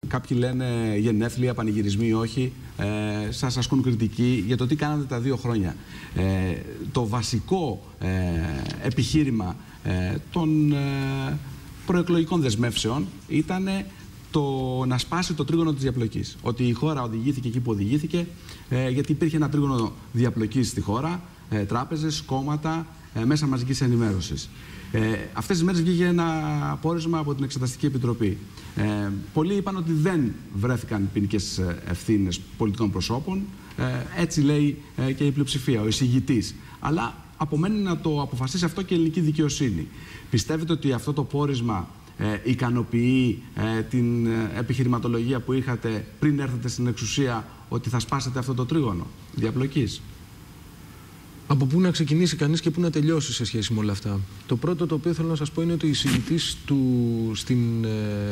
κάποιοι λένε γενέθλια, πανηγυρισμοί, όχι. Σας ασκούν κριτική για το τι κάνατε τα 2 χρόνια. Το βασικό επιχείρημα των προεκλογικών δεσμεύσεων ήταν να σπάσει το τρίγωνο της διαπλοκής. Ότι η χώρα οδηγήθηκε εκεί που οδηγήθηκε, γιατί υπήρχε ένα τρίγωνο διαπλοκής στη χώρα, τράπεζες, κόμματα, μέσα μαζικής ενημέρωσης. Αυτές τις μέρες βγήκε ένα πόρισμα από την Εξεταστική Επιτροπή. Πολλοί είπαν ότι δεν βρέθηκαν ποινικές ευθύνες πολιτικών προσώπων. Έτσι λέει και η πλειοψηφία, ο εισηγητής. Αλλά απομένει να το αποφασίσει αυτό και η ελληνική δικαιοσύνη. Πιστεύετε ότι αυτό το πόρισμα ικανοποιεί την επιχειρηματολογία που είχατε πριν έρθετε στην εξουσία, ότι θα σπάσετε αυτό το τρίγωνο διαπλοκής? Από πού να ξεκινήσει κανείς και πού να τελειώσει σε σχέση με όλα αυτά? Το πρώτο το οποίο θέλω να σας πω είναι ότι η εισηγητής στην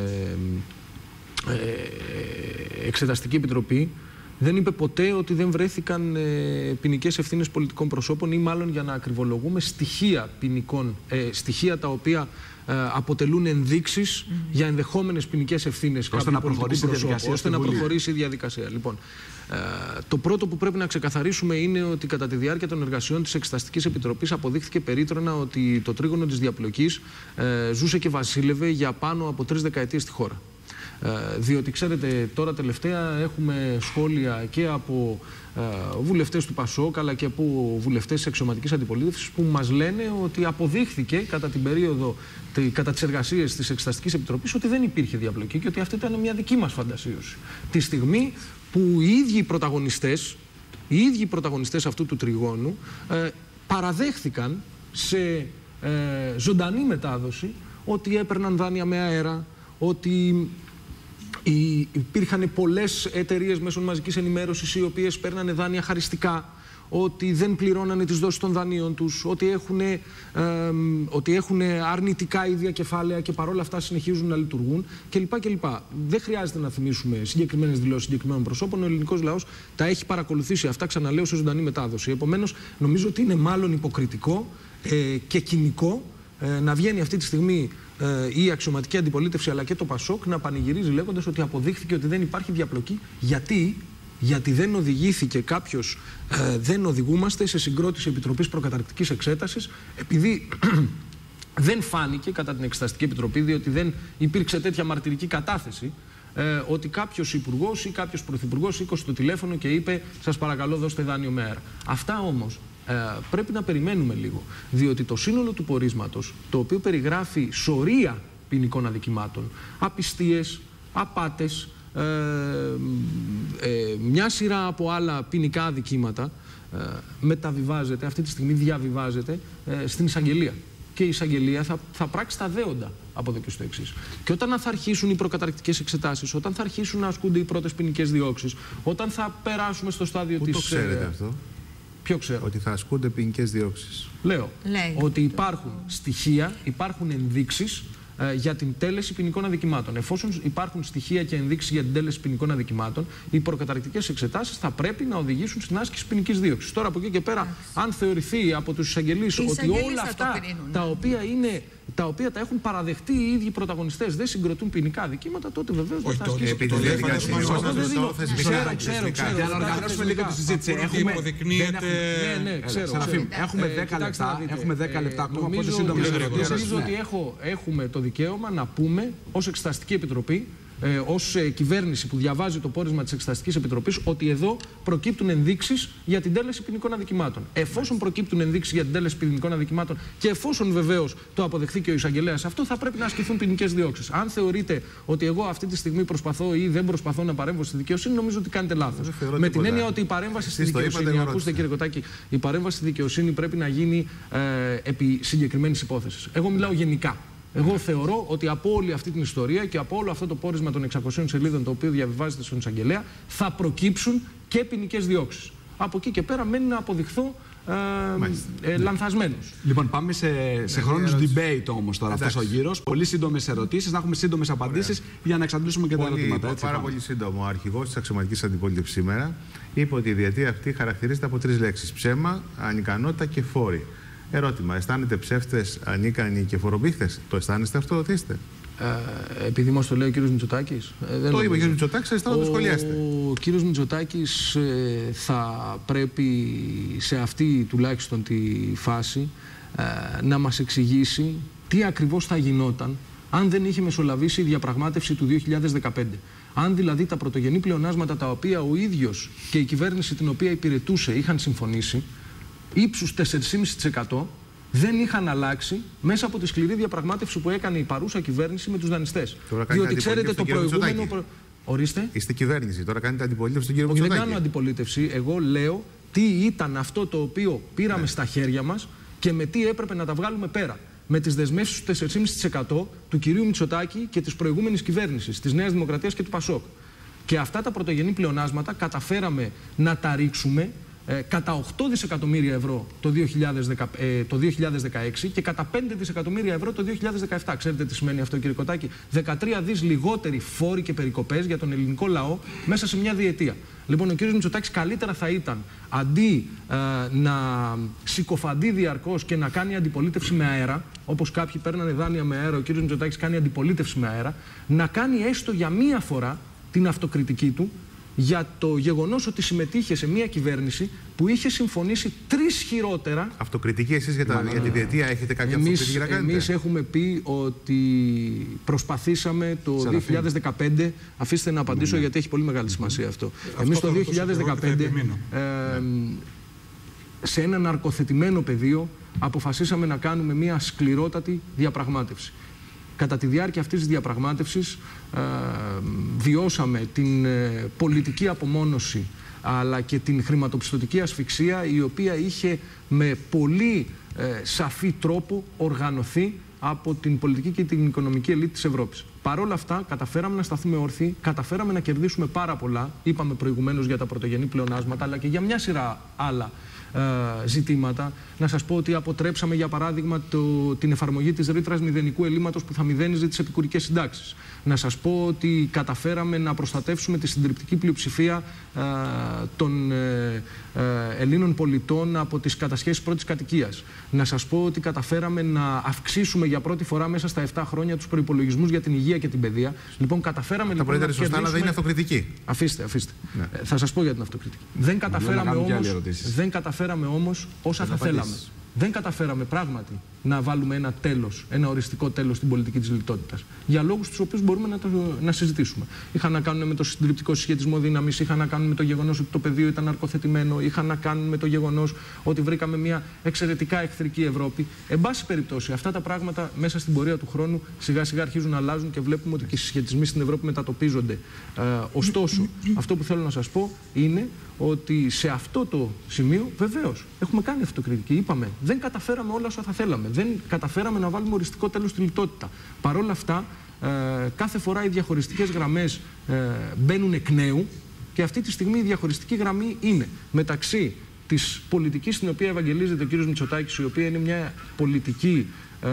Εξεταστική Επιτροπή δεν είπε ποτέ ότι δεν βρέθηκαν ποινικές ευθύνες πολιτικών προσώπων, ή μάλλον, για να ακριβολογούμε, στοιχεία τα οποία αποτελούν ενδείξεις για ενδεχόμενες ποινικές ευθύνες κάποιου πολιτικού προσώπου, ώστε να προχωρήσει η διαδικασία. Λοιπόν, το πρώτο που πρέπει να ξεκαθαρίσουμε είναι ότι κατά τη διάρκεια των εργασιών της Εξεταστικής Επιτροπής αποδείχθηκε περίτρανα ότι το τρίγωνο της διαπλοκής ζούσε και βασίλευε για πάνω από 3 δεκαετίες στη χώρα. Διότι, ξέρετε, τώρα τελευταία έχουμε σχόλια και από βουλευτές του ΠΑΣΟΚ, αλλά και από βουλευτές της αξιωματικής αντιπολίτευσης, που μας λένε ότι αποδείχθηκε κατά την περίοδο, κατά τις εργασίες της Εξεταστικής Επιτροπής, ότι δεν υπήρχε διαπλοκή και ότι αυτή ήταν μια δική μας φαντασίωση. Τη στιγμή που οι ίδιοι πρωταγωνιστές αυτού του τριγώνου παραδέχθηκαν σε ζωντανή μετάδοση ότι έπαιρναν δάνεια με αέρα, ότι υπήρχαν πολλές εταιρείες μέσων μαζικής ενημέρωσης οι οποίες παίρνανε δάνεια χαριστικά, ότι δεν πληρώνανε τις δόσεις των δανείων τους, ότι έχουν αρνητικά ίδια κεφάλαια και παρόλα αυτά συνεχίζουν να λειτουργούν κλπ. Δεν χρειάζεται να θυμίσουμε συγκεκριμένες δηλώσεις συγκεκριμένων προσώπων. Ο ελληνικός λαός τα έχει παρακολουθήσει αυτά, ξαναλέω, σε ζωντανή μετάδοση. Επομένως, νομίζω ότι είναι μάλλον υποκριτικό και κοινικό να βγαίνει αυτή τη στιγμή η αξιωματική αντιπολίτευση αλλά και το ΠΑΣΟΚ να πανηγυρίζει λέγοντας ότι αποδείχθηκε ότι δεν υπάρχει διαπλοκή. Γιατί δεν οδηγήθηκε κάποιος, δεν οδηγούμαστε σε συγκρότηση Επιτροπής Προκαταρκτικής Εξέτασης, επειδή δεν φάνηκε κατά την Εξεταστική Επιτροπή, διότι δεν υπήρξε τέτοια μαρτυρική κατάθεση, ότι κάποιος υπουργός ή κάποιος πρωθυπουργός σήκωσε το τηλέφωνο και είπε «Σας παρακαλώ, δώστε δάνειο με αέρα». Αυτά όμως πρέπει να περιμένουμε λίγο, διότι το σύνολο του πορίσματος, το οποίο περιγράφει σωρία ποινικών αδικημάτων, απιστίες, απάτες, μια σειρά από άλλα ποινικά αδικήματα, μεταβιβάζεται, αυτή τη στιγμή διαβιβάζεται στην εισαγγελία. Και η εισαγγελία θα πράξει τα δέοντα από εδώ και στο εξής. Και όταν θα αρχίσουν οι προκαταρκτικές εξετάσεις, όταν θα αρχίσουν να ασκούνται οι πρώτες ποινικές διώξεις, όταν θα περάσουμε στο στάδιο της... Πού το ξέρετε αυτό? Ποιο ξέρω? Ότι θα ασκούνται ποινικές διώξεις. Λέω ότι υπάρχουν στοιχεία, υπάρχουν ενδείξεις για την τέλεση ποινικών αδικημάτων. Εφόσον υπάρχουν στοιχεία και ενδείξεις για την τέλεση ποινικών αδικημάτων, οι προκαταρκτικές εξετάσεις θα πρέπει να οδηγήσουν στην άσκηση ποινικής δίωξης. Τώρα από εκεί και πέρα, αν θεωρηθεί από τους εισαγγελείς ότι όλα αυτά τα οποία τα έχουν παραδεχτεί οι ίδιοι πρωταγωνιστές δεν συγκροτούν ποινικά αδικήματα, τότε βεβαίως δεν θα ασκήσει. Για να οργανώσουμε λίγο τη συζήτηση. Έχουμε 10 λεπτά ακόμα. Νομίζω ότι έχουμε το δικαίωμα να πούμε ως Εξεταστική Επιτροπή, ως κυβέρνηση που διαβάζει το πόρισμα της Εξεταστικής Επιτροπής, ότι εδώ προκύπτουν ενδείξεις για την τέλεση ποινικών αδικημάτων. Εφόσον προκύπτουν ενδείξεις για την τέλεση ποινικών αδικημάτων και εφόσον βεβαίως το αποδεχθεί και ο εισαγγελέας αυτό, θα πρέπει να ασκηθούν ποινικές διώξεις. Αν θεωρείτε ότι εγώ αυτή τη στιγμή προσπαθώ ή δεν προσπαθώ να παρέμβω στη δικαιοσύνη, νομίζω ότι κάνετε λάθος. Με την έννοια ότι η παρέμβαση στη δικαιοσύνη, ακούστε κύριε Κωτάκη, η παρέμβαση στη δικαιοσύνη πρέπει να γίνει επί συγκεκριμένης υπόθεσης. Εγώ μιλάω γενικά. Εγώ θεωρώ ότι από όλη αυτή την ιστορία και από όλο αυτό το πόρισμα των 600 σελίδων το οποίο διαβιβάζεται στον εισαγγελέα θα προκύψουν και ποινικές διώξεις. Από εκεί και πέρα μένει να αποδειχθώ λανθασμένος. Λοιπόν, πάμε σε χρόνους debate όμως τώρα αυτός ο γύρος. Πολύ σύντομες ερωτήσεις, να έχουμε σύντομες απαντήσεις για να εξαντλήσουμε και τα ερωτήματα. Πάρα πολύ σύντομο. Ο αρχηγός της αξιωματικής αντιπολίτευσης σήμερα είπε ότι η διετία αυτή χαρακτηρίζεται από 3 λέξεις: ψέμα, ανικανότητα και φόροι. Ερώτημα: αισθάνετε ψεύτες, ανίκανοι και φορομπήχτες? Το αισθάνεστε αυτό ότι είστε? Επειδή μας το λέει ο κύριος Μητσοτάκης. Το είπε ο κύριος Μητσοτάκης, αριστερά το σχολιάστε. Ο κύριος Μητσοτάκης θα πρέπει σε αυτή τουλάχιστον τη φάση να μας εξηγήσει τι ακριβώς θα γινόταν αν δεν είχε μεσολαβήσει η διαπραγμάτευση του 2015. Αν δηλαδή τα πρωτογενή πλεονάσματα τα οποία ο ίδιος και η κυβέρνηση την οποία υπηρετούσε είχαν συμφωνήσει, ύψους 4,5%, δεν είχαν αλλάξει μέσα από τη σκληρή διαπραγμάτευση που έκανε η παρούσα κυβέρνηση με τους δανειστές. Διότι ξέρετε το προηγούμενο. Ορίστε. Είστε κυβέρνηση, τώρα κάνετε αντιπολίτευση στον κύριο Μητσοτάκη. Δεν κάνω αντιπολίτευση. Εγώ λέω τι ήταν αυτό το οποίο πήραμε στα χέρια μας και με τι έπρεπε να τα βγάλουμε πέρα. Με τις δεσμεύσεις του 4,5% του κυρίου Μητσοτάκη και της προηγούμενης κυβέρνησης, της Νέας Δημοκρατίας και του ΠΑΣΟΚ. Και αυτά τα πρωτογενή πλεονάσματα καταφέραμε να τα ρίξουμε κατά 8 δισεκατομμύρια ευρώ το 2016 και κατά 5 δισεκατομμύρια ευρώ το 2017. Ξέρετε τι σημαίνει αυτό, κύριε Κωτάκη? 13 δις λιγότεροι φόροι και περικοπές για τον ελληνικό λαό μέσα σε μια διετία. Λοιπόν, ο κύριος Μητσοτάκης καλύτερα θα ήταν, αντί να συκοφαντεί διαρκώς και να κάνει αντιπολίτευση με αέρα, όπως κάποιοι παίρνανε δάνεια με αέρα, ο κύριος Μητσοτάκης κάνει αντιπολίτευση με αέρα, να κάνει έστω για μία φορά την αυτοκριτική του για το γεγονός ότι συμμετείχε σε μια κυβέρνηση που είχε συμφωνήσει 3 χειρότερα. Αυτοκριτική εσείς για τη διετία έχετε κάποια αυτοκριτική να κάνετε? Εμείς έχουμε πει ότι προσπαθήσαμε το 2015, αφήστε να απαντήσω γιατί έχει πολύ μεγάλη σημασία αυτό. Εμείς το 2015 σε ένα ναρκοθετημένο πεδίο αποφασίσαμε να κάνουμε μια σκληρότατη διαπραγμάτευση. Κατά τη διάρκεια αυτής της διαπραγμάτευσης βιώσαμε την πολιτική απομόνωση αλλά και την χρηματοπιστωτική ασφυξία, η οποία είχε με πολύ σαφή τρόπο οργανωθεί από την πολιτική και την οικονομική ελίτ της Ευρώπης. Παρ' όλα αυτά καταφέραμε να σταθούμε όρθιοι, καταφέραμε να κερδίσουμε πάρα πολλά, είπαμε προηγουμένως για τα πρωτογενή πλεονάσματα, αλλά και για μια σειρά άλλα ζητήματα. Να σας πω ότι αποτρέψαμε, για παράδειγμα, την εφαρμογή της ρήτρας μηδενικού ελλείμματος που θα μηδένιζε τις επικουρικές συντάξεις. Να σας πω ότι καταφέραμε να προστατεύσουμε τη συντριπτική πλειοψηφία των Ελλήνων πολιτών από τις κατασχέσεις πρώτης κατοικίας. Να σας πω ότι καταφέραμε να αυξήσουμε για πρώτη φορά μέσα στα 7 χρόνια τους προϋπολογισμούς για την υγεία και την παιδεία. Λοιπόν, καταφέραμε να κερδίσουμε... αλλά δεν είναι αυτοκριτική. Αφήστε. Ναι. Θα σας πω για την αυτοκριτική. Δεν καταφέραμε όμως όσα θα θέλαμε. Δεν καταφέραμε πράγματι να βάλουμε ένα τέλος, ένα οριστικό τέλος στην πολιτική της λιτότητας. Για λόγους τους οποίους μπορούμε να συζητήσουμε. Είχαν να κάνουν με το συντριπτικό συσχετισμό δύναμης, είχαν να κάνουν με το γεγονός ότι το πεδίο ήταν ναρκοθετημένο, είχαν να κάνουν με το γεγονός ότι βρήκαμε μια εξαιρετικά εχθρική Ευρώπη. Εν πάση περιπτώσει, αυτά τα πράγματα μέσα στην πορεία του χρόνου σιγά σιγά αρχίζουν να αλλάζουν και βλέπουμε ότι και οι συσχετισμοί στην Ευρώπη μετατοπίζονται. Ωστόσο, αυτό που θέλω να σας πω είναι ότι σε αυτό το σημείο βεβαίως έχουμε κάνει αυτοκριτική. Είπαμε, δεν καταφέραμε όλα όσα θα θέλαμε. Δεν καταφέραμε να βάλουμε οριστικό τέλος στη λιτότητα. Παρ' όλα αυτά, κάθε φορά οι διαχωριστικές γραμμές μπαίνουν εκ νέου και αυτή τη στιγμή η διαχωριστική γραμμή είναι μεταξύ της πολιτικής στην οποία ευαγγελίζεται ο κ. Μητσοτάκης, η οποία είναι μια πολιτική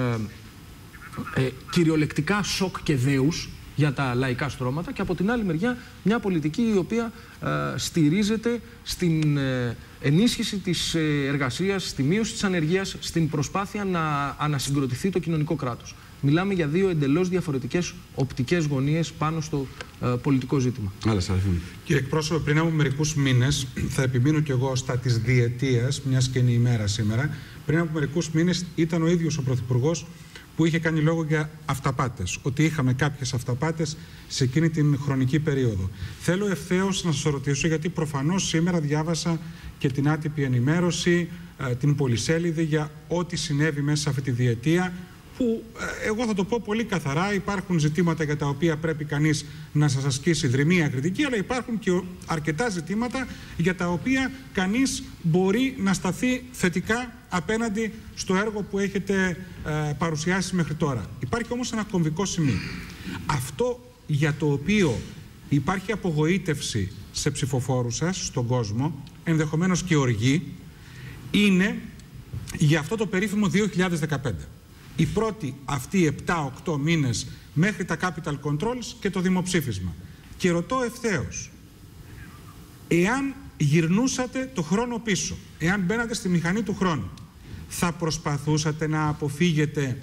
κυριολεκτικά σοκ και δέους για τα λαϊκά στρώματα, και από την άλλη μεριά μια πολιτική η οποία στηρίζεται στην ενίσχυση της εργασίας, στη μείωση της ανεργίας, στην προσπάθεια να ανασυγκροτηθεί το κοινωνικό κράτος. Μιλάμε για δύο εντελώς διαφορετικές οπτικές γωνίες πάνω στο πολιτικό ζήτημα. Κύριε εκπρόσωπε, πριν από μερικούς μήνες, θα επιμείνω κι εγώ στα της διετίας, μιας και είναι η ημέρα σήμερα, πριν από μερικούς μήνες ήταν ο ίδιος ο Πρωθυπουργός που είχε κάνει λόγο για αυταπάτες, ότι είχαμε κάποιες αυταπάτες σε εκείνη την χρονική περίοδο. Θέλω ευθέως να σας ρωτήσω, γιατί προφανώς σήμερα διάβασα και την άτυπη ενημέρωση, την πολυσέλιδη για ό,τι συνέβη μέσα σε αυτή τη διετία, που εγώ θα το πω πολύ καθαρά, υπάρχουν ζητήματα για τα οποία πρέπει κανείς να σας ασκήσει δρυμία κριτική, αλλά υπάρχουν και αρκετά ζητήματα για τα οποία κανείς μπορεί να σταθεί θετικά απέναντι στο έργο που έχετε παρουσιάσει μέχρι τώρα. Υπάρχει όμως ένα κομβικό σημείο. Αυτό για το οποίο υπάρχει απογοήτευση σε ψηφοφόρους σας, στον κόσμο, ενδεχομένως και οργή, είναι για αυτό το περίφημο 2015. Οι πρώτοι αυτοί 7-8 μήνες μέχρι τα capital controls και το δημοψήφισμα. Και ρωτώ ευθέως, εάν γυρνούσατε το χρόνο πίσω, εάν μπαίνατε στη μηχανή του χρόνου, θα προσπαθούσατε να αποφύγετε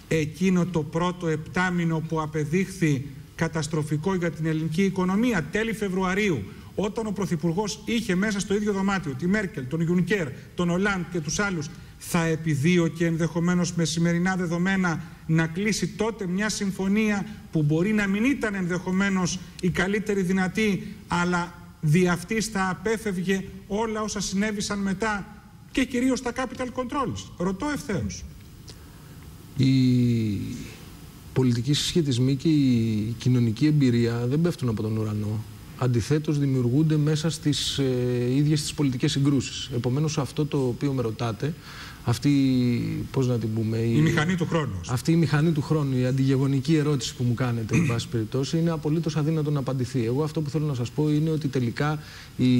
εκείνο το πρώτο επτάμηνο που απεδείχθη καταστροφικό για την ελληνική οικονομία, τέλη Φεβρουαρίου, όταν ο Πρωθυπουργός είχε μέσα στο ίδιο δωμάτιο τη Μέρκελ, τον Γιουνκέρ, τον Ολάντ και τους άλλους, θα επιδίωκε ενδεχομένως με σημερινά δεδομένα να κλείσει τότε μια συμφωνία που μπορεί να μην ήταν ενδεχομένως η καλύτερη δυνατή, αλλά δι' αυτής θα απέφευγε όλα όσα συνέβησαν μετά και κυρίως τα capital controls? Ρωτώ ευθέως. Οι πολιτικοί συσχετισμοί και η κοινωνική εμπειρία δεν πέφτουν από τον ουρανό. Αντιθέτως, δημιουργούνται μέσα στις ίδιες τις πολιτικές συγκρούσεις. Επομένως, αυτό το οποίο με ρωτάτε, αυτή, πώς να την πούμε, η μηχανή του χρόνου. Αυτή η μηχανή του χρόνου, η αντιγεγονική ερώτηση που μου κάνετε, εν πάση περιπτώσει, είναι απολύτως αδύνατο να απαντηθεί. Εγώ αυτό που θέλω να σας πω είναι ότι τελικά η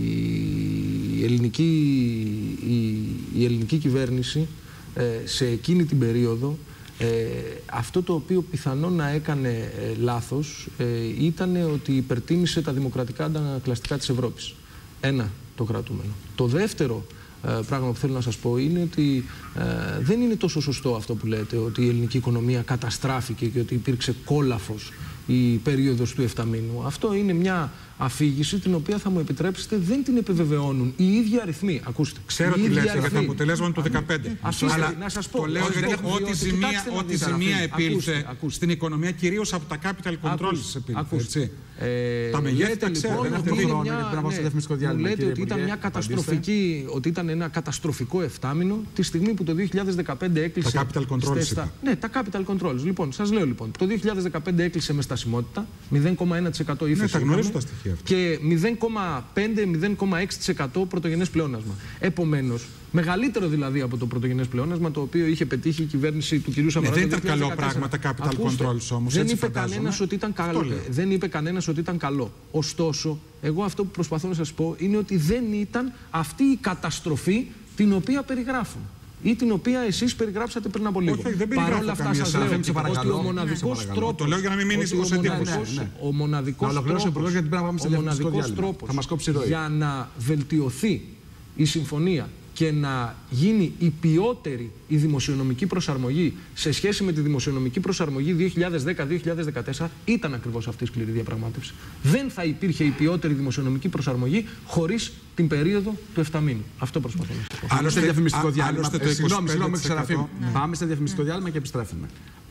ελληνική κυβέρνηση σε εκείνη την περίοδο, αυτό το οποίο πιθανόν να έκανε λάθος ήταν ότι υπερτίμησε τα δημοκρατικά αντανακλαστικά της Ευρώπης. Ένα, το κρατούμενο. Το δεύτερο πράγμα που θέλω να σας πω είναι ότι δεν είναι τόσο σωστό αυτό που λέτε, ότι η ελληνική οικονομία καταστράφηκε και ότι υπήρξε κόλαφος η περίοδος του 7 μήνου. Αυτό είναι μια αφήγηση την οποία, θα μου επιτρέψετε, δεν την επιβεβαιώνουν οι ίδιοι αριθμοί. Ακούστε. Ξέρω τι λέτε για τα αποτελέσματα του 2015. Αλλά να σας πω, το λέω γιατί ό,τι ζημία επήλθε στην οικονομία, κυρίως από τα capital controls επήλθε. Τα μεγέθη τα ξέρω. Μου λέτε ότι ήταν μια καταστροφική, ότι ήταν ένα καταστροφικό 7μηνο τη στιγμή που το 2015 έκλεισε. Τα capital controls. Ναι, τα capital controls. Λοιπόν, σας λέω λοιπόν, το 2015 έκλεισε με στασιμότητα, 0,1% ύφεση. Τα γνωρίζω τα στοιχεία αυτά. Και 0,5-0,6% πρωτογενές πλεόνασμα. Επομένως, μεγαλύτερο δηλαδή από το πρωτογενές πλεόνασμα το οποίο είχε πετύχει η κυβέρνηση του κ. Σαμαρά. Δεν ήταν καλό πράγμα τα capital controls όμως. Δεν είπε κανένας ότι ήταν καλό. Δεν είπε κανένας ότι ήταν καλό. Ωστόσο, εγώ αυτό που προσπαθώ να σας πω είναι ότι δεν ήταν αυτή η καταστροφή την οποία περιγράφουν ή την οποία εσείς περιγράψατε πριν από λίγο. Παρ' όλα αυτά σας λέω ότι ο μοναδικός τρόπος... Το λέω για να μην μείνει ως εντύπωση. Ο μοναδικός τρόπος για να βελτιωθεί η συμφωνία και να γίνει η ποιότερη η δημοσιονομική προσαρμογή σε σχέση με τη δημοσιονομική προσαρμογή 2010-2014 ήταν ακριβώς αυτή η σκληρή διαπραγμάτευση. Δεν θα υπήρχε η ποιότερη δημοσιονομική προσαρμογή χωρίς την περίοδο του 7 μήνου. Αυτό προσπαθώ να σας πω. Άλλωστε διαφημιστικό διάλειμμα. Συγγνώμη, Σεραφείμ. Πάμε σε διαφημιστικό διάλειμμα και επιστρέφουμε.